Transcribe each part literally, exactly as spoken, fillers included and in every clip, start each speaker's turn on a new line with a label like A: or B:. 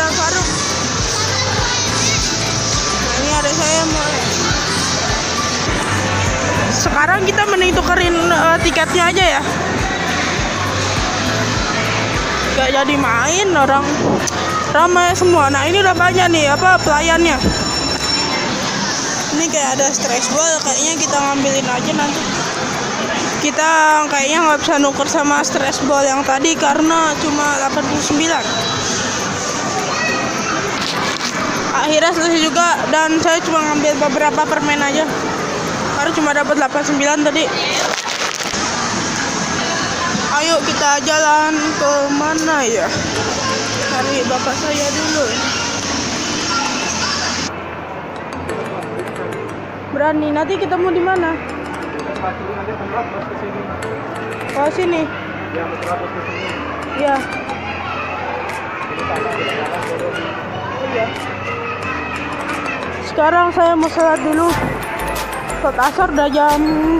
A: dan Faruk. Nah, ini adik saya mau. Sekarang kita mending tukerin uh, tiketnya aja ya. Gak jadi main, orang ramai semua. Nah ini udah banyak nih apa pelayannya. Ini kayak ada stress ball, kayaknya kita ngambilin aja nanti. Kita kayaknya nggak bisa nuker sama stress ball yang tadi karena cuma delapan puluh sembilan. Akhirnya selesai juga dan saya cuma ngambil beberapa permen aja karena cuma dapat delapan puluh sembilan tadi. Ayo kita jalan ke mana ya? Cari bapak saya dulu. Berani, nanti kita mau di mana? Oh sini. Ya. Iya. Sekarang saya mau sholat dulu. Sholat asar udah jam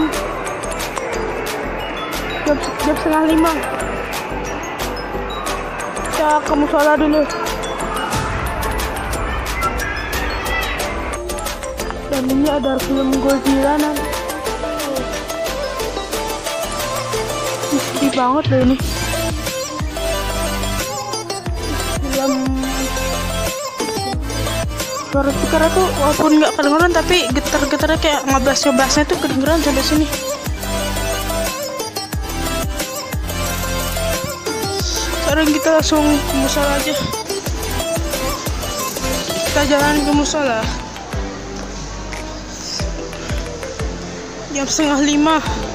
A: jam, jam setengah lima. Kita ke musola dulu. Dan ini ada film Godzilla nanti. Sedih banget loh ini. Film suara speakernya tuh walaupun nggak kedengeran tapi getar-getarnya kayak ngebas-ngebasnya tuh kedengeran sampai sini. Sekarang kita langsung ke musola aja. Kita jalan ke musola. Jam setengah lima.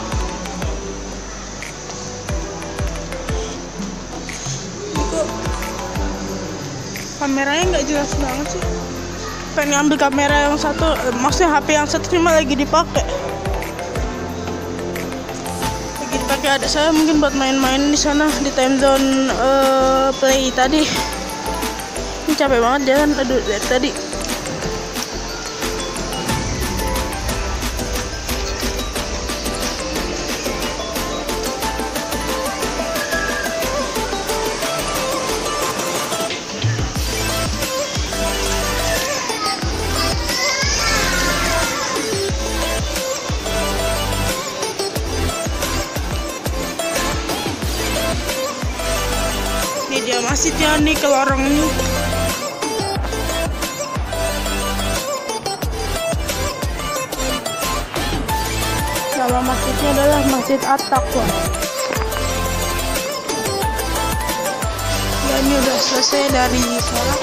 A: Kok kameranya nggak jelas banget sih. Pengen ambil kamera yang satu, maksudnya H P yang satu cuma lagi dipakai. Lagi dipakai adik saya mungkin buat main-main di sana di time zone uh, play tadi. Ini capek banget jalan, aduh dari tadi. Ini dia masjidnya nih ke lorong ini. Nama masjidnya adalah Masjid At-Taqwa. Ya ini udah selesai dari sholat.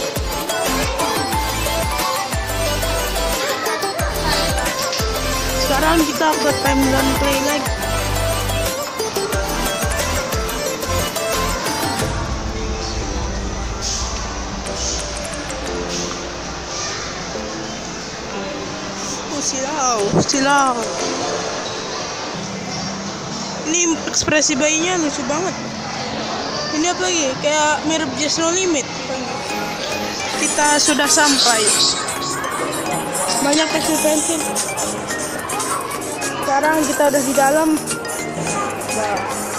A: Sekarang kita ke time zone play lagi. Silau, silau. Ini ekspresi bayinya lucu banget. Ini apa lagi? Kayak mirip Just No Limit. Kita sudah sampai. Banyak pensil-pensil. Sekarang kita udah di dalam. Nah.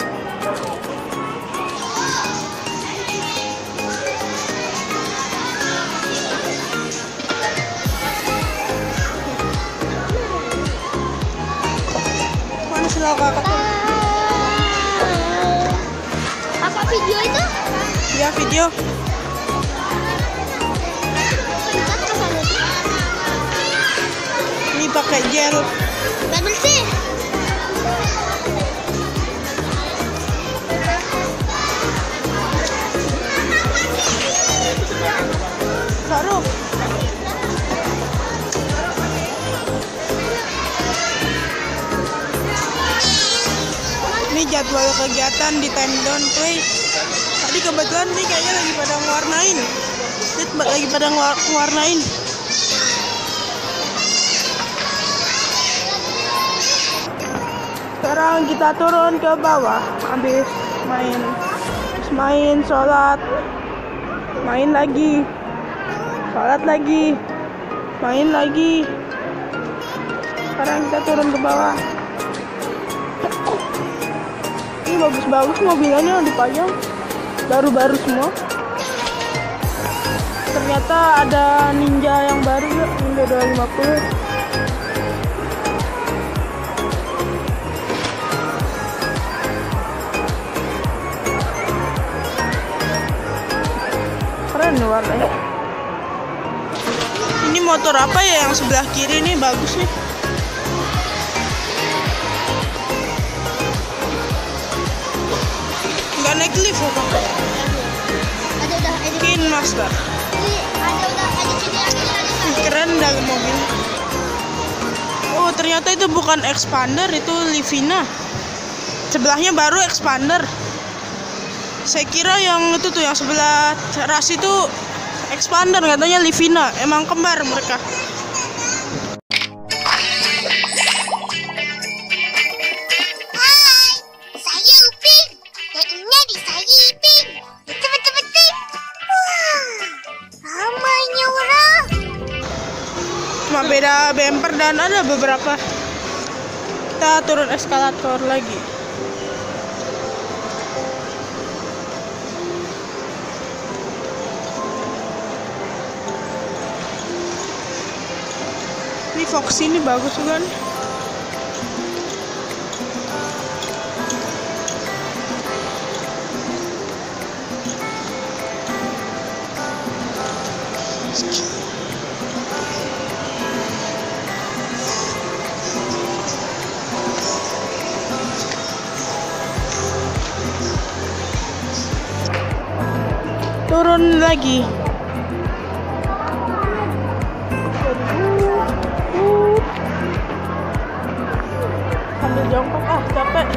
B: Apa video itu?
A: Ya video. Ini pakai gel.
B: Gak bersih.
A: Faruk. Ini jadwal kegiatan di time zone play. Tadi kebetulan nih kayaknya lagi pada ngewarnain. Lihat lagi pada ngewarnain. Sekarang kita turun ke bawah. Habis main, habis main sholat, main lagi, sholat lagi, main lagi. Sekarang kita turun ke bawah. Ini bagus-bagus mobilnya dipajang, baru-baru semua. ternyata ada Ninja yang baru ya, Ninja dua lima puluh. Keren nih warnanya. Ini motor apa ya yang sebelah kiri nih, bagus nih. Nggak naik lift apa?
B: Ada udah ada.
A: Kin Master.
B: Ini ada udah ada sini ada ada.
A: Keren dalam mobil. Oh ternyata itu bukan expander, itu Livina. Sebelahnya baru expander. Saya kira yang itu tuh yang sebelah ras itu expander, katanya Livina. Emang kembar mereka.
B: Hai, saya Upin. Dan ini di saya Ipin. Betul betul betul. Wah, ramainya orang.
A: Cuma beda bumper dan ada beberapa. Kita turun eskalator lagi. Ini Fox ini bagus kan? Turun lagi. Sambil jongkok, ah capek.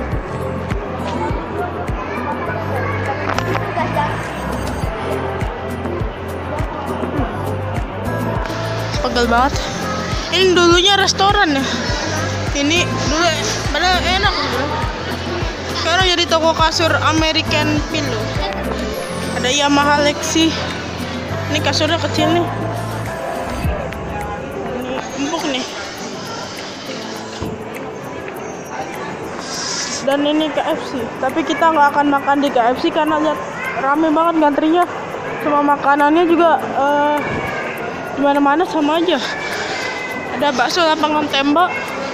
A: Pegel banget. Ini dulunya restoran ya. Ini dulu padahal enak dulu. Sekarang jadi toko kasur American Pillow. Ada Yamaha Lexi. Ini kasurnya kecil nih. Ini empuk nih. Dan ini K F C. Tapi kita nggak akan makan di K F C karena lihat rame banget ngantrinya. Cuma makanannya juga uh, di mana-mana sama aja. Ada bakso lapangan tembak.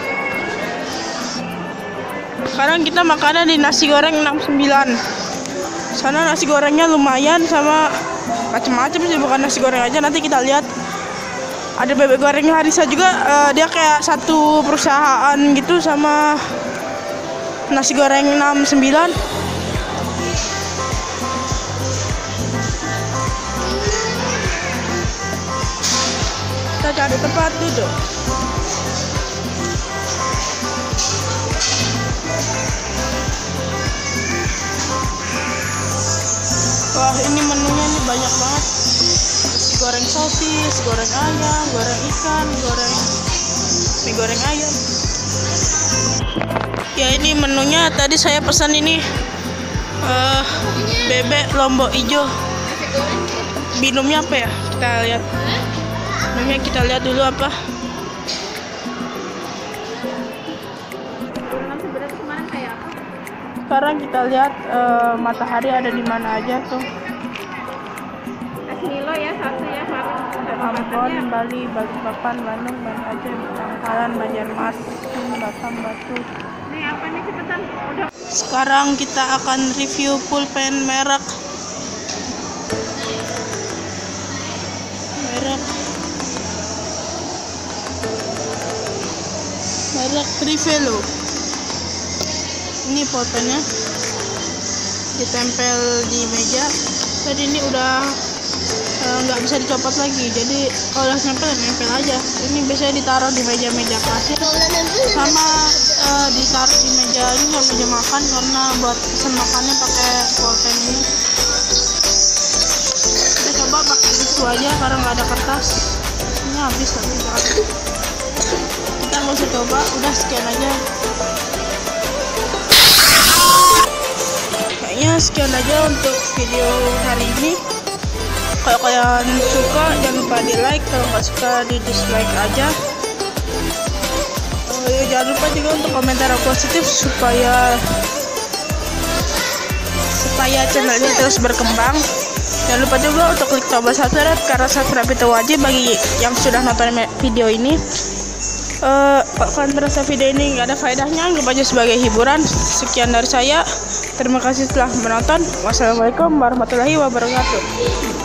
A: Sekarang kita makannya di nasi goreng enam puluh sembilan. Sana nasi gorengnya lumayan sama macam-macam sih, bukan nasi goreng aja. Nanti kita lihat ada bebek gorengnya Harisa juga. Uh, dia kayak satu perusahaan gitu sama nasi goreng enam puluh sembilan. Kita cari tempat duduk. Wah ini menunya nih banyak banget. Nasi goreng sosis, goreng ayam, goreng ikan, goreng mie goreng ayam. Ya ini menunya, tadi saya pesan ini uh, bebek lombok hijau. Minumnya apa ya? Kita lihat. Minumnya kita lihat dulu apa. Sekarang kita lihat uh, matahari ada di mana aja tuh.
C: Es Milo ya satu ya,
A: Ambon, Bali, Balikpapan, Bandung, Bandung Aceh, Bangkalan, Banjarmasin, Batam, Batu.
C: Nih apa nih cepetan? Udah.
A: Sekarang kita akan review pulpen merek merek merek Trivelo. Ini pulpennya ditempel di meja. Tadi ini udah nggak uh, bisa dicopot lagi, jadi kalau udah nempel nempel aja. Ini biasanya ditaruh di meja-meja kasir sama uh, ditaruh di meja ini buat meja makan, karena buat pesen makannya pakai pulpen ini. Kita coba pakai tisu aja karena nggak ada kertas. Ini habis tapi jangan. Kita nggak usah coba, udah scan aja. Kayaknya sekian aja untuk video hari ini. Kalau kalian suka jangan lupa di like, kalau nggak suka di dislike aja. Oh, ya, jangan lupa juga untuk komentar positif supaya supaya channel ini terus berkembang. Jangan lupa juga untuk klik tombol subscribe karena subscribe itu wajib bagi yang sudah nonton video ini. Uh, kalau kalian merasa video ini nggak ada faedahnya, anggap aja sebagai hiburan. Sekian dari saya. Terima kasih telah menonton. Wassalamualaikum warahmatullahi wabarakatuh.